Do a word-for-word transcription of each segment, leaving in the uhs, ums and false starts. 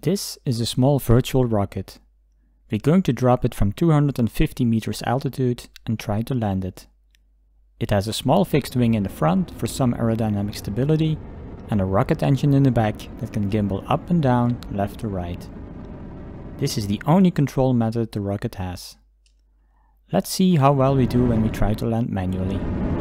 This is a small virtual rocket. We're going to drop it from two hundred fifty meters altitude and try to land it. It has a small fixed wing in the front for some aerodynamic stability and a rocket engine in the back that can gimbal up and down, left to right. This is the only control method the rocket has. Let's see how well we do when we try to land manually.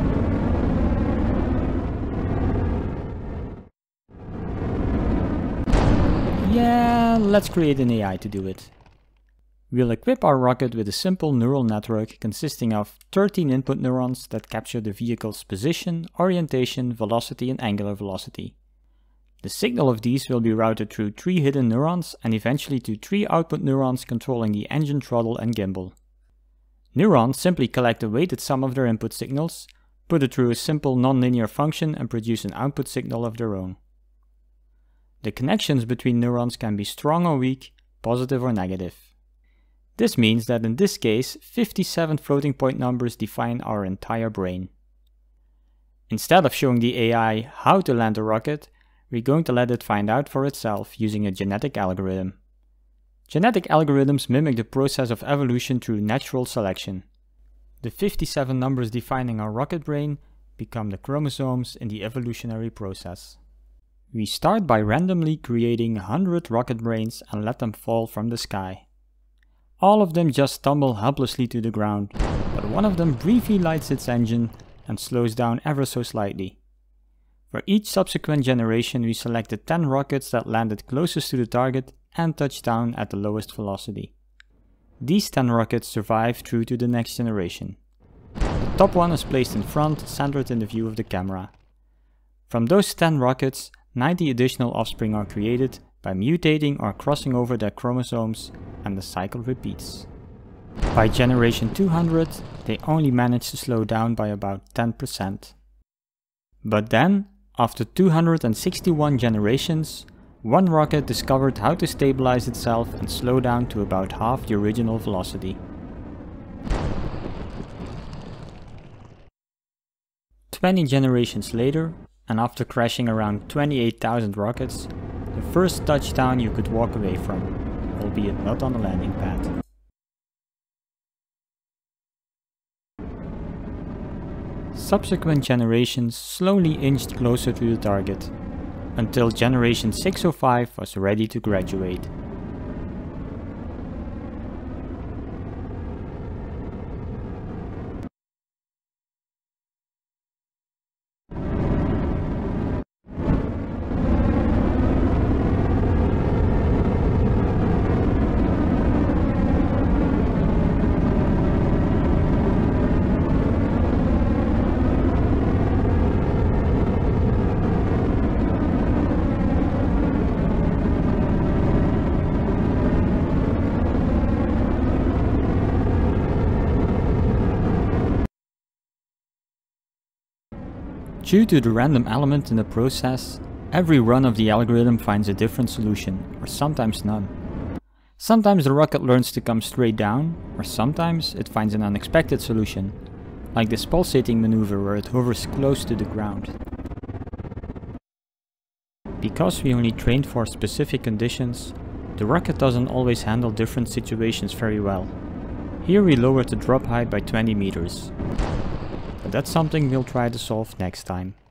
Yeah, let's create an A I to do it. We'll equip our rocket with a simple neural network consisting of thirteen input neurons that capture the vehicle's position, orientation, velocity and angular velocity. The signal of these will be routed through three hidden neurons and eventually to three output neurons controlling the engine, throttle and gimbal. Neurons simply collect a weighted sum of their input signals, put it through a simple nonlinear function and produce an output signal of their own. The connections between neurons can be strong or weak, positive or negative. This means that in this case, fifty-seven floating point numbers define our entire brain. Instead of showing the A I how to land a rocket, we're going to let it find out for itself using a genetic algorithm. Genetic algorithms mimic the process of evolution through natural selection. The fifty-seven numbers defining our rocket brain become the chromosomes in the evolutionary process. We start by randomly creating one hundred rocket brains and let them fall from the sky. All of them just tumble helplessly to the ground, but one of them briefly lights its engine and slows down ever so slightly. For each subsequent generation we selected ten rockets that landed closest to the target and touched down at the lowest velocity. These ten rockets survive through to the next generation. The top one is placed in front, centered in the view of the camera. From those ten rockets, ninety additional offspring are created by mutating or crossing over their chromosomes, and the cycle repeats. By generation two hundred, they only manage to slow down by about ten percent. But then, after two hundred sixty-one generations, one rocket discovered how to stabilize itself and slow down to about half the original velocity. twenty generations later, and after crashing around twenty-eight thousand rockets, the first touchdown you could walk away from, albeit not on the landing pad. Subsequent generations slowly inched closer to the target, until generation six oh five was ready to graduate. Due to the random element in the process, every run of the algorithm finds a different solution, or sometimes none. Sometimes the rocket learns to come straight down, or sometimes it finds an unexpected solution, like this pulsating maneuver where it hovers close to the ground. Because we only trained for specific conditions, the rocket doesn't always handle different situations very well. Here we lowered the drop height by twenty meters. But that's something we'll try to solve next time.